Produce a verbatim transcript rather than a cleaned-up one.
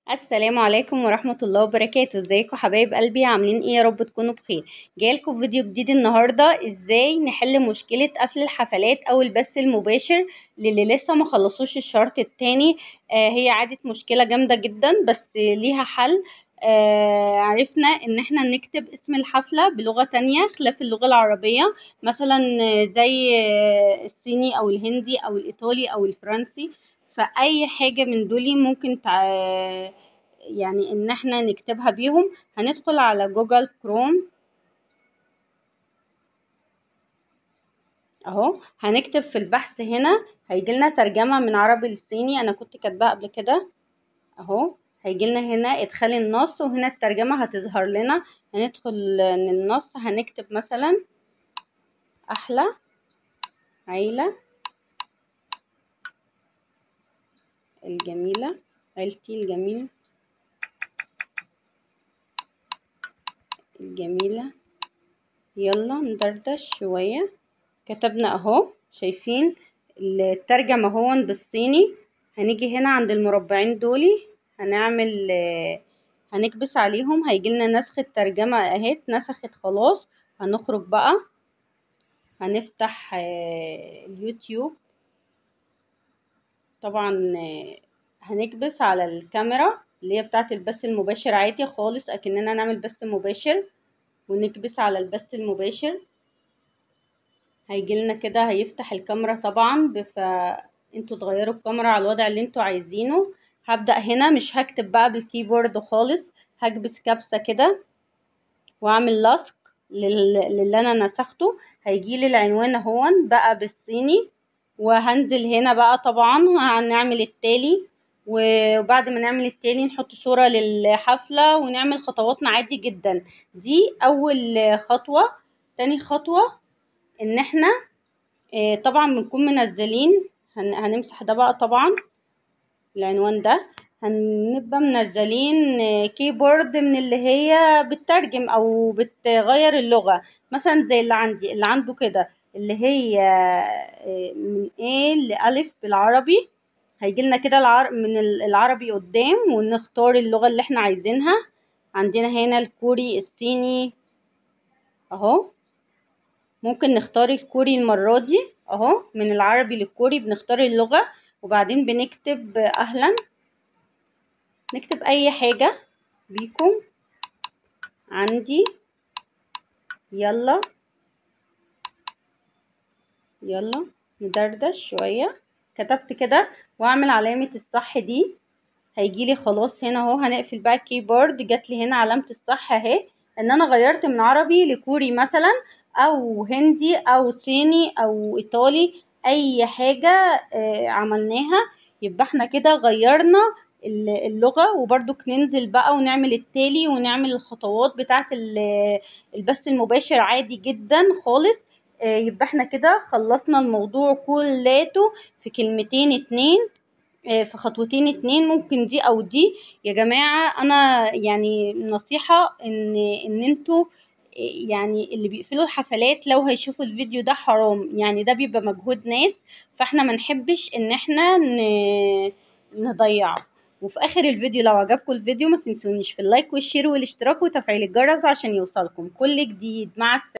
السلام عليكم ورحمة الله وبركاته. ازيكم حبايب قلبي؟ عاملين ايه؟ يا رب تكونوا بخير. جايلكم فيديو جديد النهاردة، ازاي نحل مشكلة قفل الحفلات او البث المباشر للي لسه ما خلصوش الشرط التاني. آه هي عادة مشكلة جامدة جدا بس ليها حل. آه عرفنا ان احنا نكتب اسم الحفلة بلغة تانية خلاف اللغة العربية، مثلا زي آه، الصيني او الهندي او الايطالي او الفرنسي. فاي حاجة من دول ممكن تع... يعني ان احنا نكتبها بيهم. هندخل على جوجل كروم اهو، هنكتب في البحث هنا هيجيلنا ترجمة من عربي للصيني، انا كنت كاتباها قبل كده اهو. هيجيلنا هنا ادخال النص وهنا الترجمة هتظهر لنا. هندخل النص، هنكتب مثلا احلى عيلة الجميلة، عيلتي الجميلة الجميلة يلا ندردش شوية. كتبنا اهو، شايفين الترجمة اهو بالصيني. هنيجي هنا عند المربعين دولي، هنعمل هنكبس عليهم، هيجيلنا نسخ الترجمة اهي اتنسخت خلاص. هنخرج بقى، هنفتح اليوتيوب طبعا. هنكبس على الكاميرا اللي هي بتاعت البث المباشر عادي خالص، اكننا نعمل بث مباشر، ونكبس على البث المباشر. هيجيلنا كده هيفتح الكاميرا طبعا، فانتوا تغيروا الكاميرا على الوضع اللي انتوا عايزينه. هبدأ هنا مش هكتب بقى بالكيبورد خالص، هكبس كبسة كده واعمل لصق للي انا نسخته. هيجيلي العنوان اهون بقى بالصيني، وهنزل هنا بقى طبعا هنعمل التالي. وبعد ما نعمل التالي نحط صورة للحفلة ونعمل خطواتنا عادي جدا. دي اول خطوة. تاني خطوة ان احنا آه، طبعا بنكون منزلين، هن- هنمسح ده بقى طبعا العنوان ده. هنبقى منزلين آه، كيبورد من اللي هي بتترجم او بتغير اللغة، مثلا زي اللي عندي، اللي عنده كده اللي هي آه، من ايه لألف بالعربي. هيجيلنا كده العر... من العربي قدام، ونختار اللغة اللي احنا عايزينها. عندنا هنا الكوري، الصيني اهو. ممكن نختار الكوري المرة دي اهو، من العربي للكوري بنختار اللغة، وبعدين بنكتب اهلا، نكتب اي حاجة بيكم عندي، يلا يلا ندردش شوية. كتبت كده واعمل علامة الصح دي، هيجيلي خلاص هنا اهو. هنقفل بقى الكيبورد، جاتلي هنا علامة الصح اهي، ان انا غيرت من عربي لكوري مثلا، او هندي او صيني او ايطالي، اي حاجة آه عملناها. يبقى احنا كده غيرنا اللغة. وبرضك ننزل بقى ونعمل التالي ونعمل الخطوات بتاعة البث المباشر عادي جدا خالص. آه يبقى احنا كده خلصنا الموضوع كلاته في كلمتين اتنين، في خطوتين اتنين، ممكن دي او دي. يا جماعة انا يعني نصيحة ان ان انتوا يعني اللي بيقفلوا الحفلات لو هيشوفوا الفيديو ده حرام، يعني ده بيبقى مجهود ناس، فاحنا ما نحبش ان احنا نضيعه. وفي اخر الفيديو لو عجبكم الفيديو ما تنسونيش في اللايك والشير والاشتراك وتفعيل الجرس عشان يوصلكم كل جديد. مع السلامة.